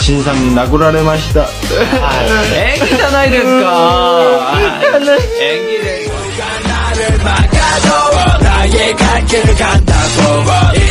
しんさんに殴られました。 演技じゃないですか。演技で。